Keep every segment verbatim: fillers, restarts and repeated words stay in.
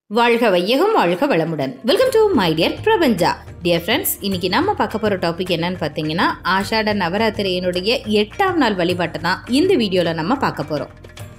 வாழ்க வையகம் வாழ்க வளமுடன். வெல்கம் டு மை டியர் பிரபஞ்சா. டியர் ஃப்ரெண்ட்ஸ், இன்னைக்கு நம்ம பார்க்க போகிற டாபிக் என்னன்னு பார்த்தீங்கன்னா, ஆஷாட நவராத்திரியினுடைய எட்டாம் நாள் வழிபாட்டை தான் இந்த வீடியோவில் நம்ம பார்க்க போகிறோம்.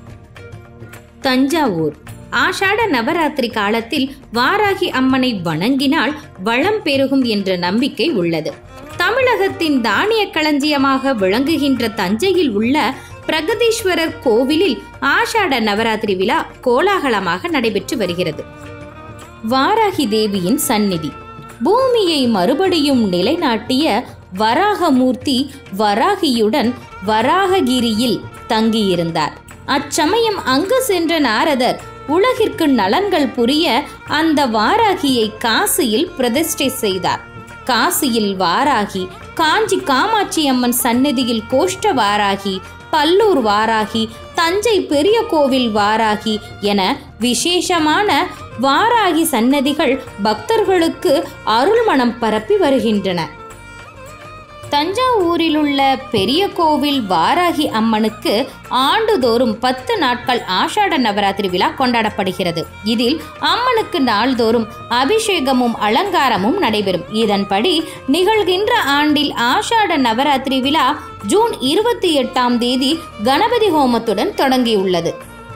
தஞ்சாவூர் ஆஷாட நவராத்திரி காலத்தில் வாராகி அம்மனை வணங்கினால் வளம் பெருகும் என்ற நம்பிக்கை உள்ளது. தமிழகத்தின் தானிய களஞ்சியமாக விளங்குகின்ற தஞ்சையில் உள்ள பிரகதீஸ்வரர் கோவிலில் ஆஷாட நவராத்திரி விழா கோலாகலமாக நடைபெற்று வருகிறது. வாராகி தேவியின் சந்நிதி பூமியை மறுபடியும் நிலைநாட்டிய வராகமூர்த்தி வராகியுடன் வராககிரியில் தங்கியிருந்தார். அச்சமயம் அங்கு சென்ற நாரதர் உலகிற்கு நலன்கள் புரிய அந்த வாராகியை காசியில் பிரதிஷ்டை செய்தார். காசியில் வாராகி, காஞ்சி காமாட்சி அம்மன் சந்நிதியில் கோஷ்ட வாராகி, பல்லூர் வாராகி, தஞ்சை பெரிய கோவில் வாராகி என விசேஷமான வாராகி சன்னதிகள் பக்தர்களுக்கு அருள்மணம் பரப்பி வருகின்றன. தஞ்சாவூரில் உள்ள பெரிய கோவில் வாராகி அம்மனுக்கு ஆண்டுதோறும் பத்து நாட்கள் ஆஷாட நவராத்திரி விழா கொண்டாடப்படுகிறது. இதில் அம்மனுக்கு நாள்தோறும் அபிஷேகமும் அலங்காரமும் நடைபெறும். இதன்படி நிகழ்கின்ற ஆண்டில் ஆஷாட நவராத்திரி விழா ஜூன் இருபத்தி எட்டாம் தேதி கணபதி ஹோமத்துடன் தொடங்கியுள்ளது.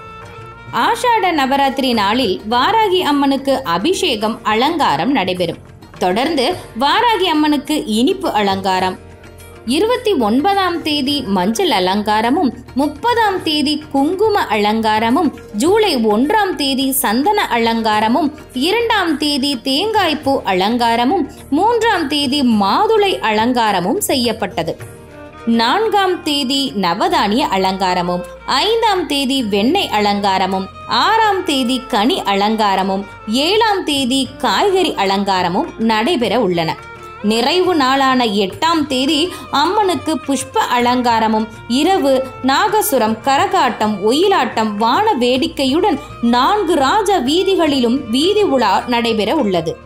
ஆஷாட நவராத்திரி நாளில் வாராகி அம்மனுக்கு அபிஷேகம் அலங்காரம் நடைபெறும். தொடர்ந்து வாராகி அம்மனுக்கு இனிப்பு அலங்காரம், இருபத்தி ஒன்பதாம் தேதி மஞ்சள் அலங்காரமும், முப்பதாம் தேதி குங்கும அலங்காரமும், ஜூலை ஒன்றாம் தேதி சந்தன அலங்காரமும், இரண்டாம் தேதி தேங்காய்ப்பூ அலங்காரமும், மூன்றாம் தேதி மாதுளை அலங்காரமும் செய்யப்பட்டது. நான்காம் தேதி நவதானிய அலங்காரமும், ஐந்தாம் தேதி வெண்ணெய் அலங்காரமும், ஆறாம் தேதி கனி அலங்காரமும், ஏழாம் தேதி காய்கறி அலங்காரமும் நடைபெற உள்ளன. நிறைவு நாளான எட்டாம் தேதி அம்மனுக்கு புஷ்ப அலங்காரமும், இரவு நாகசுரம், கரகாட்டம், ஒயிலாட்டம், வான வேடிக்கையுடன் நான்கு ராஜ வீதிகளிலும் வீதி உலா நடைபெற உள்ளது.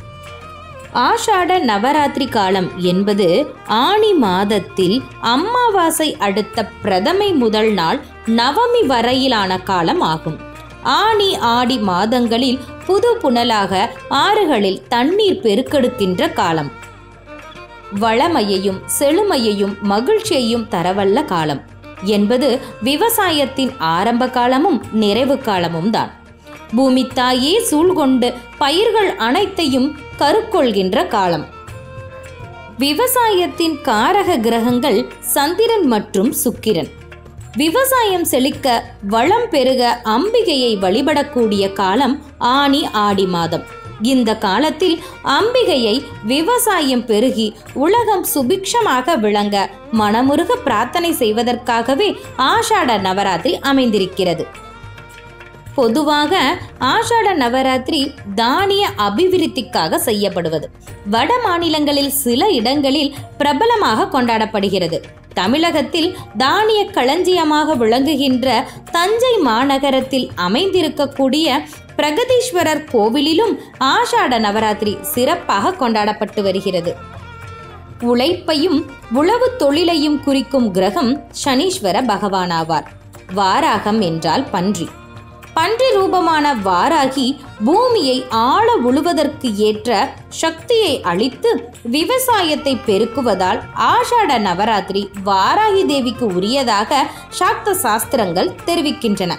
ஆஷாட நவராத்திரி காலம் என்பது ஆனி மாதத்தில் அமாவாசை அடுத்த பிரதமை முதல் நாள் நவமி வரையிலான காலம் ஆகும். ஆனி ஆடி மாதங்களில் புது புனலாக ஆறுகளில் தண்ணீர் பெருக்கெடுக்கின்ற காலம். வளமையையும் செழுமையையும் மகிழ்ச்சியையும் தரவல்ல காலம் என்பது விவசாயத்தின் ஆரம்ப காலமும் நிறைவு காலமும் தான். பூமி தாயே சூழ்கொண்டு பயிர்கள் அனைத்தையும் கருக்கொள்கின்ற காலம். விவசாயத்தின் காரக கிரகங்கள் சந்திரன் மற்றும் சுக்கிரன். விவசாயம் செழிக்க வளம் பெருக அம்பிகையை வழிபடக்கூடிய காலம் ஆனி ஆடி மாதம். இந்த காலத்தில் அம்பிகையை விவசாயம் பெருகி உலகம் சுபிக்ஷமாக விளங்க மனமுருக பிரார்த்தனை செய்வதற்காகவே ஆஷாட நவராத்திரி அமைந்திருக்கிறது. பொதுவாக ஆஷாட நவராத்திரி தானிய அபிவிருத்திக்காக செய்யப்படுவது. வட மாநிலங்களில் சில இடங்களில் பிரபலமாக கொண்டாடப்படுகிறது. தமிழகத்தில் தானிய களஞ்சியமாக விளங்குகின்ற தஞ்சை மாநகரத்தில் அமைந்திருக்கக்கூடிய பிரகதீஸ்வரர் கோவிலிலும் ஆஷாட நவராத்திரி சிறப்பாக கொண்டாடப்பட்டு வருகிறது. உழைப்பையும் உழவு தொழிலையும் குறிக்கும் கிரகம் சனீஸ்வர பகவானாவார். வாராகம் என்றால் பன்றி. பன்றி ரூபமான வாராகி பூமியை ஆழ உழுவதற்கு ஏற்ற சக்தியை அளித்து விவசாயத்தை பெருக்குவதால் ஆஷாட நவராத்திரி வாராகி தேவிக்கு உரியதாக சாக்த சாஸ்திரங்கள் தெரிவிக்கின்றன.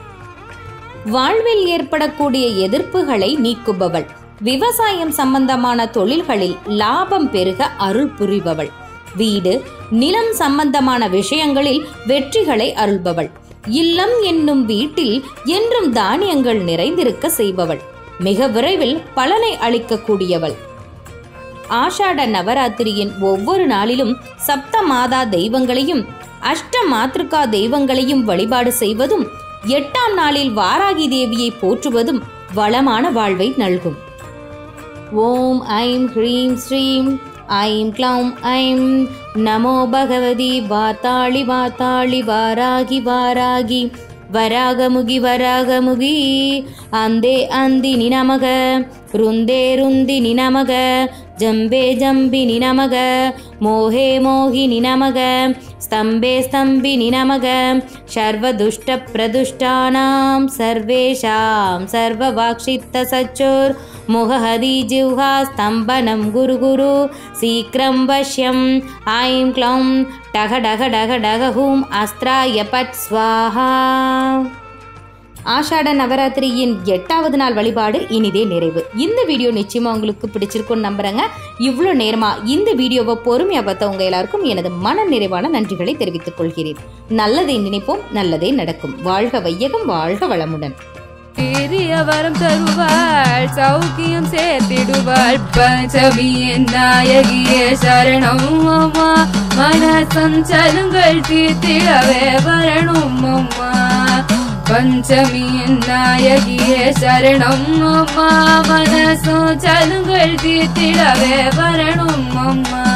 வாழ்வில் ஏற்படக்கூடிய எதிர்ப்புகளை நீக்குபவள், விவசாயம் சம்பந்தமான தொழில்களில் லாபம் பெருக அருள் புரிபவள், வீடு நிலம் சம்பந்தமான விஷயங்களில் வெற்றிகளை அருள்பவள், இல்லம் என்னும் வீட்டில் என்றும் தானியங்கள் நிறைந்திருக்க செய்பவள், மிக விரைவில் பலனை அளிக்கக்கூடியவள். ஆஷாட நவராத்திரியின் ஒவ்வொரு நாளிலும் சப்த மாதா தெய்வங்களையும் அஷ்ட மாத்ருகா தெய்வங்களையும் வழிபாடு செய்வதும், எட்டாம் நாளில் வாராகி தேவியை போற்றுவதும் வளமான வாழ்வை நல்கும். ஓம் ஐம் ஹ்ரீம் ஸ்ரீம் ஐம் க்ளௌம் ஐம் நமோ பகவதி வாத்தாளி வாத்தாளி வாராகி வாராகி வராகமுகி வராகமுகி அந்தே அந்தினி நமக ருந்தே ருந்தினி நமக ஜம்பே ஜம்பினி நமக மோஹே மோகினி நமக स्तम्भे स्तम्भिनि नमः सर्वदुष्टप्रदुष्टानां सर्वेषां सर्ववाक्षित्तसच्चोर्मुखहदिजिह्वा स्तम्भनं गुरु गुरु शीघ्रं वश्यं ऐं क्लौं डग डग डग डग हूं अस्त्राय पट स्वाहा. ஆஷாட நவராத்திரியின் எட்டாவது நாள் வழிபாடு இனிதே நிறைவு. இந்த வீடியோ நிச்சயமா உங்களுக்கு பிடிச்சிருக்கும்னு நம்புறேங்க. இவ்வளோ நேரமா இந்த வீடியோவை பொறுமையா பார்த்தவங்க எல்லாருக்கும் எனது மன நிறைவான நன்றிகளை தெரிவித்துக் கொள்கிறேன். நல்லதை நினைப்போம், நல்லதே நடக்கும். வாழ்க வையகம், வாழ்க வளமுடன். வரம் தருவாள், சௌக்கியம் சேர்த்திடுவாள், பஞ்சமியின் நாயகியே சரணம் அம்மா. மன சஞ்சலங்கள் தீர்த்திடவே வரணும் அம்மா. பஞ்சமியின் நாயகியே சரணம் அம்மா. மன சஞ்சலங்கள் தீர்த்திடவே வரணும் அம்மா.